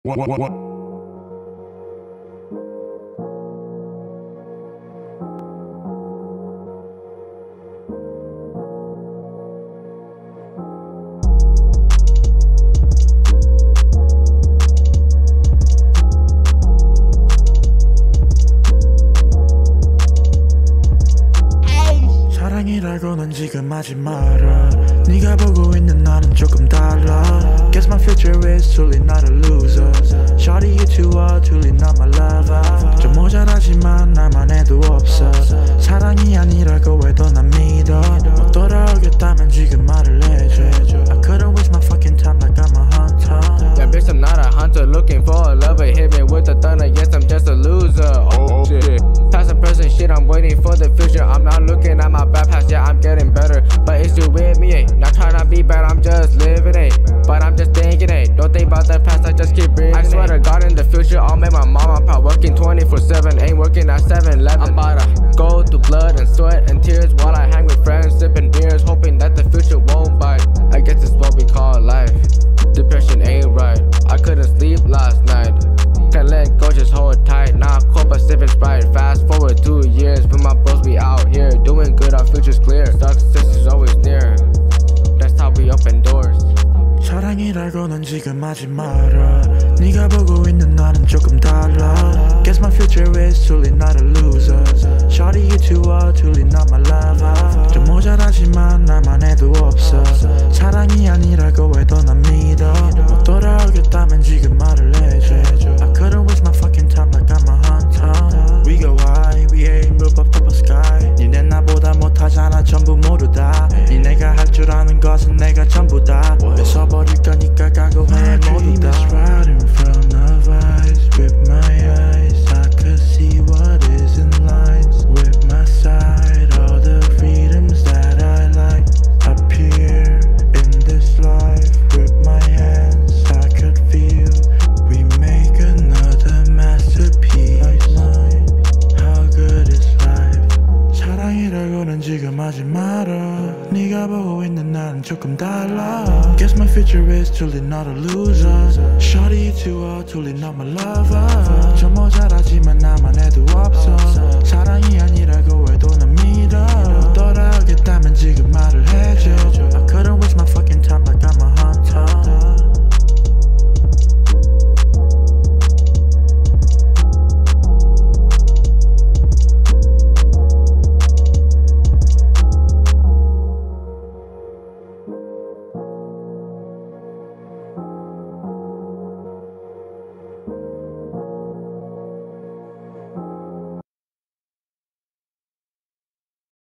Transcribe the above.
What? 사랑이라고는 지금 하지 마라. 네가 보고 있는 나는 조금 달라. Guess my future is truly not a loser. Shawty you too are truly not my lover. 좀 모자라지만 나만 해도 없어. 사랑이 아니라고 해도 난 믿어. 못 돌아오겠다면 지금 말을 해줘. I couldn't waste my fucking time like I'm a hunter. That bitch, I'm not a hunter, looking for a lover. Hit me with the thunder, yes, I'm just a loser. Oh shit. Past and present shit, I'm waiting for the future. I'm not looking at my bad past, yeah, I'm getting better. But it's still with me, ain't not trying to be bad, I'm just living, ain't. But I'm just thinking, ain't. Don't think about the past, I just keep breathing. I swear to God, in the future, I'll make my mama proud. Working 24/7, ain't working at 7-Eleven. I'm about to go through blood and sweat and tears while I hang with friends, sipping beers, hoping that the future won't bite. I guess it's what we call life. Depression ain't right. I couldn't sleep last night. Can't let go, just hold tight. Now I'm caught by sipping Sprite. Fast forward 2 years, when my bros be out here doing good, our future's clear. Success is always near. That's how we open doors. 사랑이라고는 지금 하지 마라. 네가 보고 있는 나는 조금 달라. Guess my future is truly not a loser. Shawty you too are truly not my lover. 좀 모자라지만 나만 해도 없어. 사랑이 아니라고 해도 난 믿어. 못 돌아오겠다면 지금 말을 해줘. I couldn't waste my fucking time like I'm a hunter. We go high, we aim up up the sky. 니네 나보다 못하잖아 전부 모두 다. 니네가 할 줄 아는 것은 내가 전부 다. 버릴 거니까 각오해 모두 다. Right in front of eyes with my eyes I could see what is in lines with my side. All the freedoms that I like up here in this life. With my hands I could feel we make another masterpiece. How good is life? 사랑이라고는 지금 하지 마라. 네가 보고 있는 나는 조금 달라. Guess my future is truly not a loser. Shawty you too are truly not my lover. 좀 모자라지만 나만 해도 없어. 사랑이 아니라고 해도 난 믿어. 못 돌아오겠다면 지금 말을 해줘. I couldn't waste my fucking